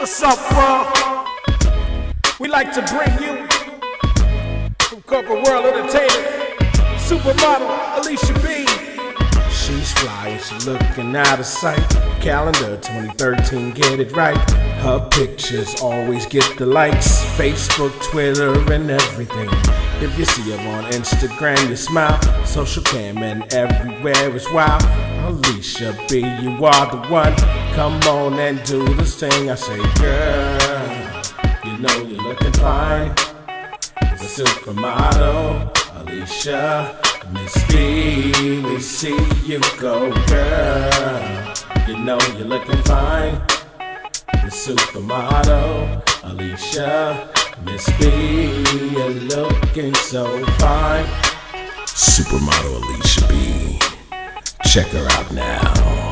What's up, world? We like to bring you from Corporate World Entertainment, supermodel Alicia B. She's fly and she looking out of sight. Calendar 2013, get it right. Her pictures always get the likes. Facebook, Twitter, and everything. If you see her on Instagram, you smile. Social cam and everywhere is wild. Alicia B, you are the one. Come on and do this thing. I say, girl, you know you're looking fine. The supermodel, Alicia, Miss B, we see you go, girl. You know you're looking fine. The supermodel, Alicia, Miss B, you're looking so fine. Supermodel Alicia B, check her out now.